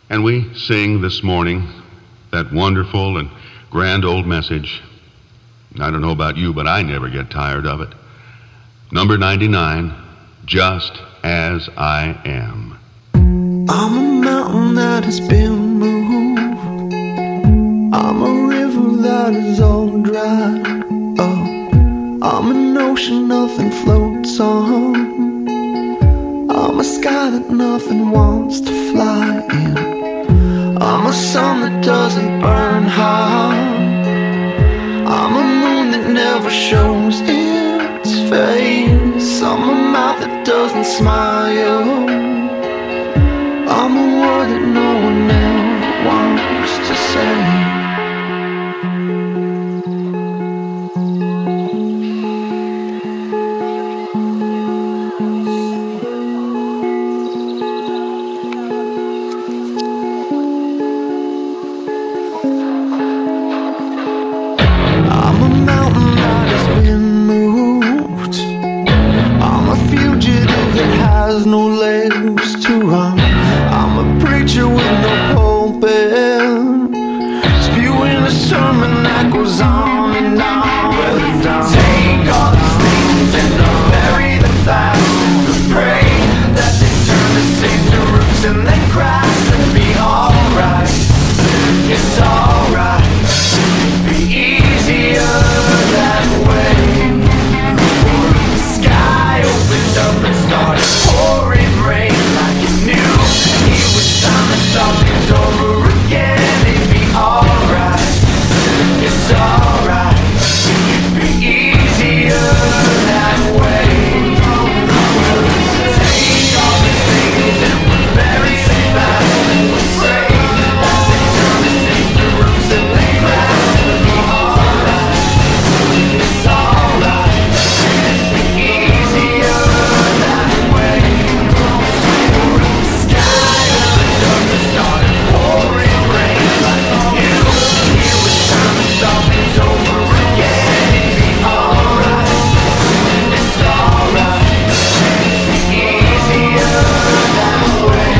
And we sing this morning that wonderful and grand old message. I don't know about you, but I never get tired of it. Number 99, just as I am. I'm a mountain that has been moved. I'm a river that is all dry up. I'm an ocean nothing floats on. I'm a sky that nothing wants to fly in. I'm a sun that doesn't burn hot. I'm a moon that never shows its face. I'm a mouth that doesn't smile. I'm a word that no one ever wants to say. No legs to run. I'm a preacher with no pulpit, spewing a sermon that goes on and on. Well, take all these things and bury them fast. Pray that they turn to seeds to roots and then grass and be alright. It's alright. Be easier that way. The sky opened up and started pouring rain like you knew it was time to start things over again. It'd be alright, it's alright. It'd be easier that way. We'll take all these things and we'll bury them fast. We'll pray that they turn to seeds, the roots and the grass. It'll be alright, it's alright. It'd be easier that way. Started pouring rain like you knew it was time to start things over again. It'd be alright, it's alright. It'd be easier that way.